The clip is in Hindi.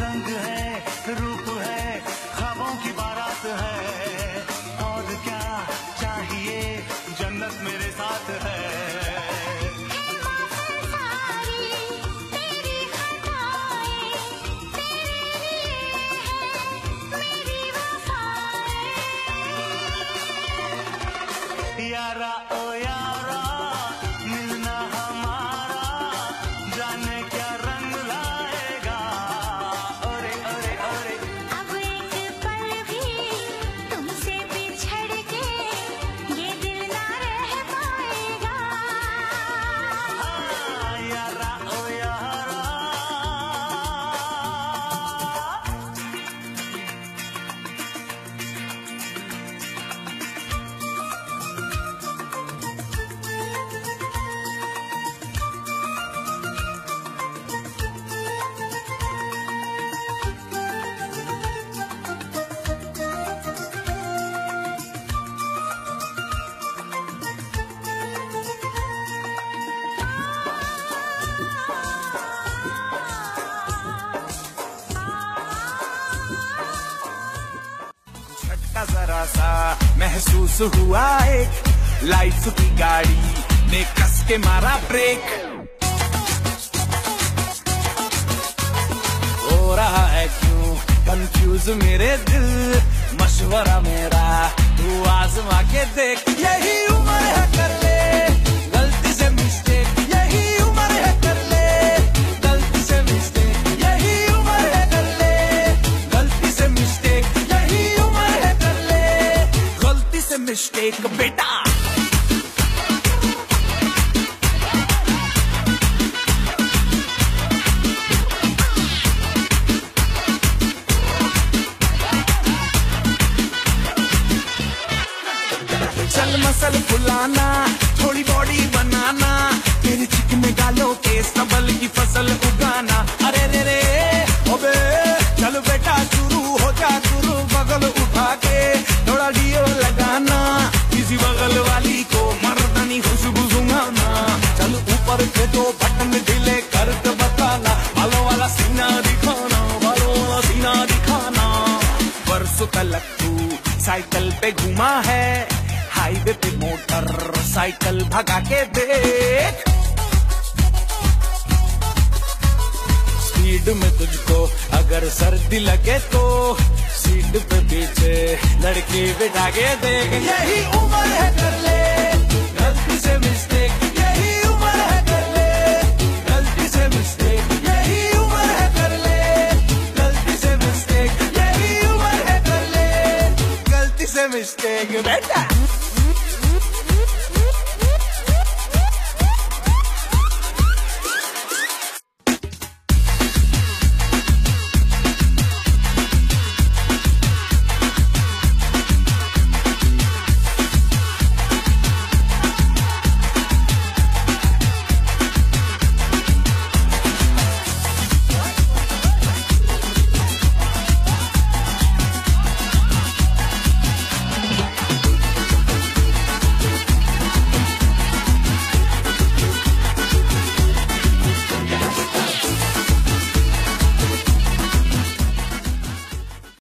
रंग है, रूप है, ख्वाबों की बारात है। और क्या चाहिए, जन्नत मेरे साथ है। यारा ओ यारा, मिलना हमारा जाने क्या रंग लाएगा। ओरे ओरे ओरे, अब एक पल भी तुमसे बिछड़ के ये दिल ना रह पाएगा। यारा ओ यारा। झटका जरा सा महसूस हुआ, एक लाइफ की गाड़ी ने कस के मारा ब्रेक। हो रहा है क्यों कंफ्यूज मेरे दिल, मशवरा मेरा तू आजमा के देख। यही उम्र है कर ले गलती से मिस्टेक, यही उम्र है कर ले गलती से मिस्टेक, यही उम्र है कर ले गलती से मिस्टेक, यही उम्र है कर ले गलती से मिस्टेक बेटा। चल मसल फुलाना, थोड़ी बॉडी बनाना, तेरे चिकने गालों के सबल की फसल उगाना। अरे रे रे ओबे चल बेटा शुरू हो जा शुरू, बगल उठा के थोड़ा डियो लगाना, किसी बगल वाली को मर्दानी खुशबू सुंघाना। चल ऊपर के दो बटन ढीले कर के बताना, बालों वाला सीना दिखाना, बालों वाला सीना दिखाना। बरसों तक तू साइकिल पे घुमा है, हाईवे पे मोटर साइकिल भगा के देख। स्पीड में तुझको अगर सर्दी लगे तो सीट पे पीछे लड़की बिठा के देख। यही उम्र है कर ले गलती से मिस्टेक, यही उम्र है कर ले गलती से मिस्टेक, यही उम्र है कर ले गलती से मिस्टेक, यही उम्र है कर ले गलती से मिस्टेक बेटा।